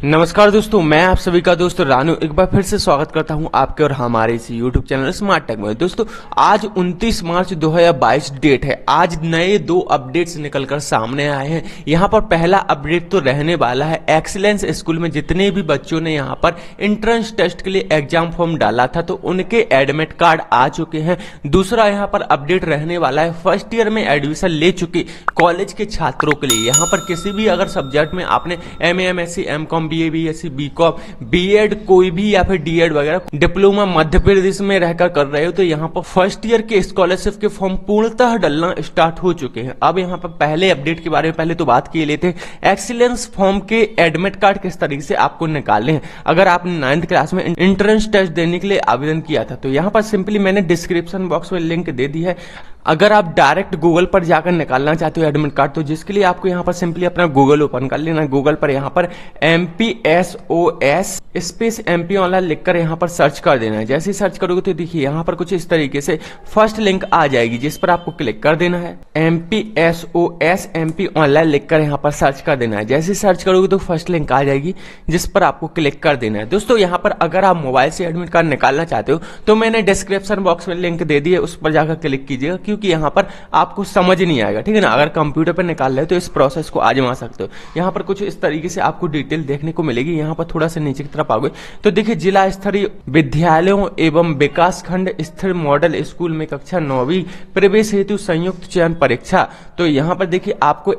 नमस्कार दोस्तों, मैं आप सभी का दोस्त रानू एक बार फिर से स्वागत करता हूं आपके और हमारे इस YouTube चैनल स्मार्ट टेक में। दोस्तों आज 29 मार्च 2022 डेट है। आज नए 2 अपडेट्स निकलकर सामने आए हैं। यहां पर पहला अपडेट तो रहने वाला है एक्सीलेंस स्कूल में जितने भी बच्चों ने यहां पर एंट्रेंस टेस्ट के लिए एग्जाम फॉर्म डाला था तो उनके एडमिट कार्ड आ चुके हैं। दूसरा यहां पर अपडेट रहने वाला है फर्स्ट ईयर में एडमिशन ले चुके कॉलेज के छात्रों के लिए। यहां पर किसी भी अगर सब्जेक्ट में आपने MA MSc MCOM BA BSc BCom B.Ed कोई भी या फिर D.Ed वगैरह डिप्लोमा मध्य प्रदेश में रहकर कर रहे हो तो यहाँ पर फर्स्ट ईयर के स्कॉलरशिप के फॉर्म पूर्णतः डलना स्टार्ट हो चुके हैं। अब यहाँ पर पहले अपडेट के बारे में पहले तो बात किए लेते हैं एक्सीलेंस फॉर्म के एडमिट कार्ड किस तरीके से आपको निकालने हैं। अगर आपने 9th क्लास में एंट्रेंस टेस्ट देने के लिए आवेदन किया था तो यहाँ पर सिंपली मैंने डिस्क्रिप्शन बॉक्स में लिंक दे दी है। अगर आप डायरेक्ट गूगल पर जाकर निकालना चाहते हो एडमिट कार्ड तो जिसके लिए आपको यहाँ पर सिंपली अपना गूगल ओपन कर लेना। गूगल पर यहाँ पर MPSOS स्पेस MP ऑनलाइन लिखकर यहाँ पर सर्च कर देना है। जैसे ही सर्च करोगे तो देखिए यहाँ पर कुछ इस तरीके से फर्स्ट लिंक आ जाएगी जिस पर आपको क्लिक कर देना है। MPSOS MP ऑनलाइन लिखकर यहाँ पर सर्च कर देना है। जैसे ही सर्च करोगे तो फर्स्ट लिंक आ जाएगी जिस पर आपको क्लिक कर देना है। दोस्तों यहाँ पर अगर आप मोबाइल से एडमिट कार्ड निकालना चाहते हो तो मैंने डिस्क्रिप्शन बॉक्स में लिंक दे दी है, उस पर जाकर क्लिक कीजिएगा क्योंकि यहाँ पर आपको समझ नहीं आएगा, ठीक है ना। अगर कंप्यूटर पर निकाल रहे हो तो इस प्रोसेस को आजमा सकते हो। यहाँ पर कुछ इस तरीके से आपको डिटेल देखने को मिलेगी। यहाँ पर थोड़ा सा नीचे की तरफ आओगे तो देखिए जिला स्तरीय विद्यालयों एवं विकास खंड स्थिर मॉडल स्कूल में कक्षा 9वीं प्रवेश हेतु संयुक्त चयन परीक्षा। तो यहाँ पर देखिए आपको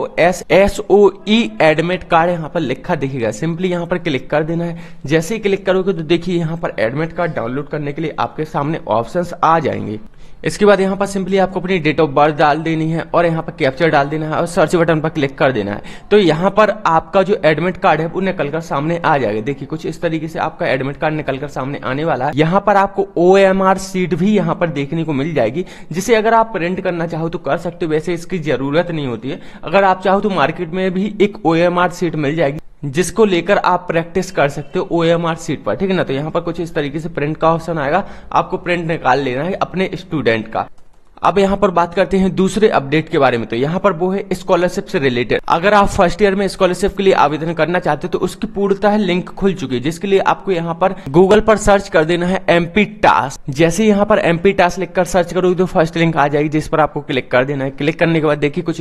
SOE एडमिट कार्ड यहाँ पर लिखा दिखेगा। सिंपली यहाँ पर क्लिक कर देना है। जैसे ही क्लिक करोगे तो देखिए यहाँ पर एडमिट कार्ड डाउनलोड करने के लिए आपके सामने ऑप्शंस आ जाएंगे। इसके बाद यहाँ पर सिंपली आपको अपनी डेट ऑफ बर्थ डाल देनी है और यहाँ पर कैप्चर डाल देना है और सर्च बटन पर क्लिक कर देना है। तो यहाँ पर आपका जो एडमिट कार्ड है वो निकलकर सामने आ जाएगा। देखिए कुछ इस तरीके से आपका एडमिट कार्ड निकलकर सामने आने वाला है। यहाँ पर आपको OMR सीट भी यहाँ पर देखने को मिल जाएगी जिसे अगर आप प्रिंट करना चाहो तो कर सकते हो, वैसे इसकी जरूरत नहीं होती है। अगर आप चाहो तो मार्केट में भी एक OMR सीट मिल जाएगी जिसको लेकर आप प्रैक्टिस कर सकते हो OMR सीट पर, ठीक है ना। तो यहाँ पर कुछ इस तरीके से प्रिंट का ऑप्शन आएगा, आपको प्रिंट निकाल लेना है अपने स्टूडेंट का। अब यहाँ पर बात करते हैं दूसरे अपडेट के बारे में। तो यहाँ पर वो है स्कॉलरशिप से रिलेटेड। अगर आप फर्स्ट ईयर में स्कॉलरशिप के लिए आवेदन करना चाहते हो तो उसकी पूर्णतः लिंक खुल चुकी है जिसके लिए आपको यहाँ पर गूगल पर सर्च कर देना है MP टास्क। जैसे ही यहाँ पर MP टास्क लिखकर सर्च करोगे तो फर्स्ट लिंक आ जाएगी जिस पर आपको क्लिक कर देना है। क्लिक करने के बाद देखिए कुछ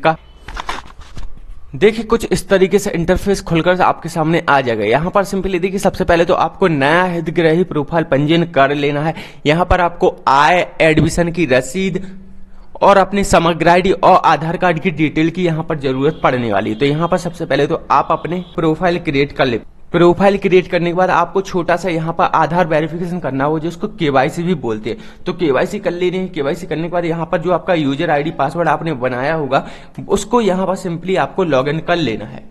इस तरीके से इंटरफेस खुलकर आपके सामने आ जाएगा। यहाँ पर सिंपली देखिए सबसे पहले तो आपको नया हितग्राही प्रोफाइल पंजीयन कर लेना है। यहाँ पर आपको आय, एडमिशन की रसीद और अपनी समग्र ID और आधार कार्ड की डिटेल की यहाँ पर जरूरत पड़ने वाली है। तो यहाँ पर सबसे पहले तो आप अपने प्रोफाइल क्रिएट कर ले। प्रोफाइल क्रिएट करने के बाद आपको छोटा सा यहाँ पर आधार वेरिफिकेशन करना हो जिसको KYC भी बोलते हैं। तो KYC कर लेनी है। KYC करने के बाद यहाँ पर जो आपका यूजर ID पासवर्ड आपने बनाया होगा उसको यहाँ पर सिंपली आपको लॉगिन कर लेना है।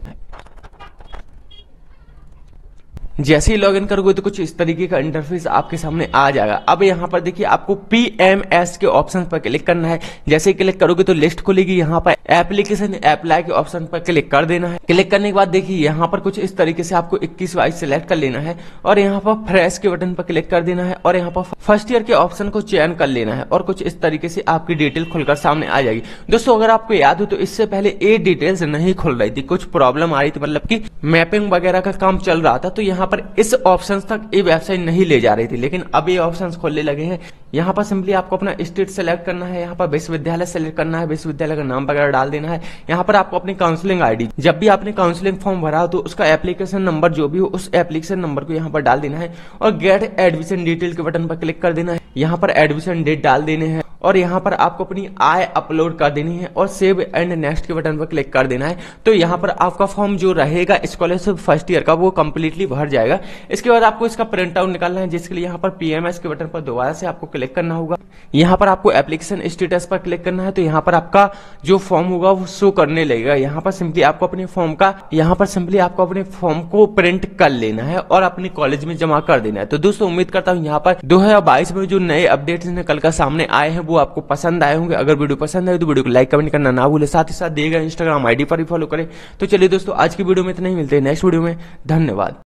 जैसे ही लॉगिन करोगे तो कुछ इस तरीके का इंटरफेस आपके सामने आ जाएगा। अब यहाँ पर देखिए आपको PMS के ऑप्शन पर क्लिक करना है। जैसे ही क्लिक करोगे तो लिस्ट खुलेगी। यहाँ पर एप्लीकेशन अप्लाई के ऑप्शन पर क्लिक कर देना है। क्लिक करने के बाद देखिए यहाँ पर कुछ इस तरीके से आपको 21/22 सिलेक्ट कर लेना है और यहाँ पर फ्रेश के बटन पर क्लिक कर देना है और यहाँ पर फर्स्ट ईयर के ऑप्शन को चयन कर लेना है और कुछ इस तरीके से आपकी डिटेल खुलकर सामने आ जाएगी। दोस्तों अगर आपको याद हो तो इससे पहले ये डिटेल्स नहीं खुल रही थी, कुछ प्रॉब्लम आ रही थी, मतलब की मैपिंग वगैरह का काम चल रहा था तो यहाँ पर इस ऑप्शंस तक ये वेबसाइट नहीं ले जा रही थी, लेकिन अब ये ऑप्शंस खोलने लगे हैं। यहाँ पर सिंपली आपको अपना स्टेट सेलेक्ट करना है, यहाँ पर विश्वविद्यालय सेलेक्ट करना है, विश्वविद्यालय का नाम वगैरह डाल देना है। यहाँ पर आपको अपनी काउंसलिंग ID, जब भी आपने काउंसलिंग फॉर्म भरा हो तो उसका एप्लीकेशन नंबर जो भी हो उस एप्लीकेशन नंबर को यहाँ पर डाल देना है और गेट एडमिशन डिटेल के बटन पर क्लिक कर देना है। यहाँ पर एडमिशन डेट डाल देने हैं और यहाँ पर आपको अपनी आय अपलोड कर देनी है और सेव एंड नेक्स्ट के बटन पर क्लिक कर देना है। तो यहाँ पर आपका फॉर्म जो रहेगा स्कॉलरशिप फर्स्ट ईयर का वो कंप्लीटली भर जाएगा। इसके बाद आपको इसका प्रिंट आउट निकालना है जिसके लिए यहाँ पर PMS के बटन पर दोबारा से आपको क्लिक करना होगा। यहाँ पर आपको एप्लीकेशन स्टेटस पर क्लिक करना है तो यहाँ पर आपका जो फॉर्म होगा वो शो करने लगेगा। यहाँ पर सिंपली आपको अपने फॉर्म को प्रिंट कर लेना है और अपने कॉलेज में जमा कर देना है। तो दोस्तों उम्मीद करता हूँ यहाँ पर 2022 में जो नए अपडेट्स निकल कर सामने आए हैं वो आपको पसंद आए होंगे। अगर वीडियो पसंद आए तो वीडियो को लाइक कमेंट करना ना भूले, साथ ही साथ दिए गए Instagram ID पर भी फॉलो करें। तो चलिए दोस्तों आज की वीडियो में इतना ही, मिलते हैं नेक्स्ट वीडियो में। धन्यवाद।